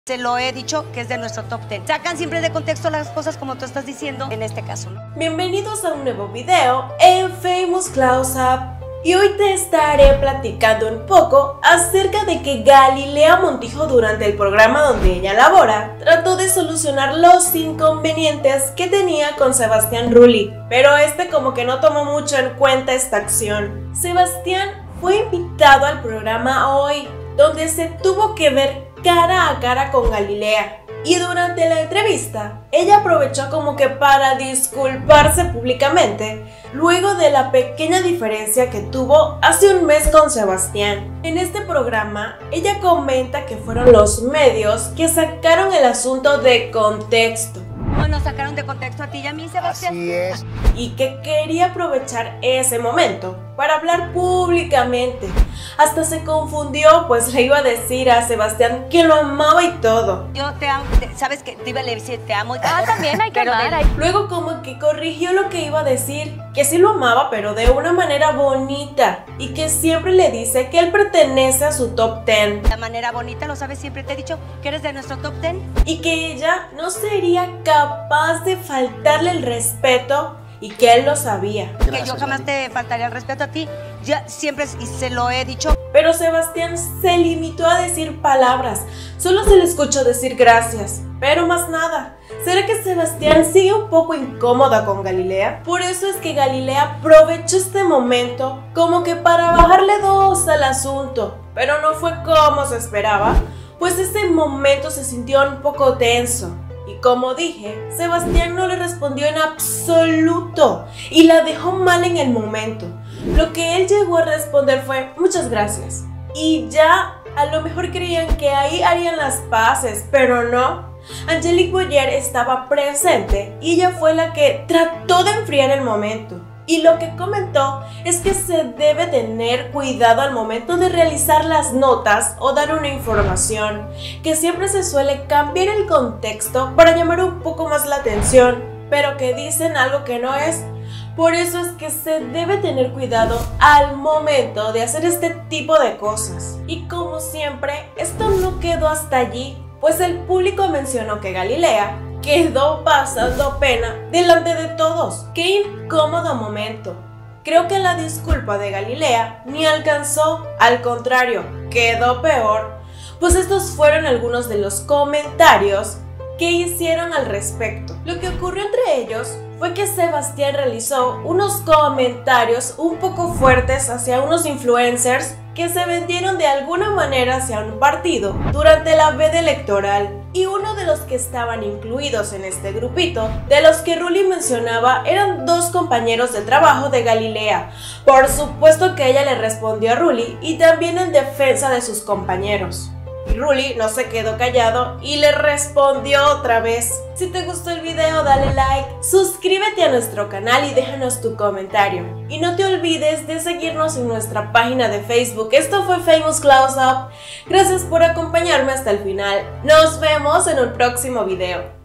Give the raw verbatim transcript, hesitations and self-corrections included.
Te lo he dicho que es de nuestro top ten. Sacan siempre de contexto las cosas como tú estás diciendo en este caso, ¿no? Bienvenidos a un nuevo video en Famous Close Up. Y hoy te estaré platicando un poco acerca de que Galilea Montijo, durante el programa donde ella labora, trató de solucionar los inconvenientes que tenía con Sebastián Rulli, pero este como que no tomó mucho en cuenta esta acción. Sebastián fue invitado al programa hoy, donde se tuvo que ver cara a cara con Galilea. Y durante la entrevista, ella aprovechó como que para disculparse públicamente, luego de la pequeña diferencia que tuvo hace un mes con Sebastián. En este programa, ella comenta que fueron los medios que sacaron el asunto de contexto. No nos sacaron de contexto a ti y a mí, Sebastián. Así es. Y que quería aprovechar ese momento para hablar públicamente. Hasta se confundió, pues le iba a decir a Sebastián que lo amaba y todo. Yo te amo, te- sabes que te iba a decir te amo y te Ah, adoro, también hay que pero de- amar, hay- Luego como que corrigió lo que iba a decir, que sí lo amaba pero de una manera bonita, y que siempre le dice que él pertenece a su top ten, La manera bonita, lo sabes, siempre te he dicho que eres de nuestro top ten. y que ella no sería capaz de faltarle el respeto y que él lo sabía. Que Gracias, yo jamás Gaby. te faltaría el respeto a ti. Ya siempre, y se lo he dicho. Pero Sebastián se limitó a decir palabras, solo se le escuchó decir gracias, pero más nada. ¿Será que Sebastián sigue un poco incómoda con Galilea? Por eso es que Galilea aprovechó este momento como que para bajarle dos al asunto, pero no fue como se esperaba, pues ese momento se sintió un poco tenso. Y como dije, Sebastián no le respondió en absoluto y la dejó mal en el momento. Lo que él llegó a responder fue muchas gracias. Y ya a lo mejor creían que ahí harían las paces, pero no. Angelique Boyer estaba presente y ella fue la que trató de enfriar el momento. Y lo que comentó es que se debe tener cuidado al momento de realizar las notas o dar una información, que siempre se suele cambiar el contexto para llamar un poco más la atención, pero que dicen algo que no es. Por eso es que se debe tener cuidado al momento de hacer este tipo de cosas. Y como siempre, esto no quedó hasta allí, pues el público mencionó que Galilea quedó pasando pena delante de todos. ¡Qué incómodo momento! Creo que la disculpa de Galilea ni alcanzó, al contrario, quedó peor, pues estos fueron algunos de los comentarios que hicieron al respecto. Lo que ocurrió entre ellos fue que Sebastián realizó unos comentarios un poco fuertes hacia unos influencers que se vendieron de alguna manera hacia un partido durante la veda electoral. Y uno de los que estaban incluidos en este grupito, de los que Rulli mencionaba, eran dos compañeros de trabajo de Galilea. Por supuesto que ella le respondió a Rulli y también en defensa de sus compañeros. Y Rulli no se quedó callado y le respondió otra vez. Si te gustó el video, dale like, suscríbete a nuestro canal y déjanos tu comentario. Y no te olvides de seguirnos en nuestra página de Facebook. Esto fue Famous Close Up. Gracias por acompañarme hasta el final. Nos vemos en un próximo video.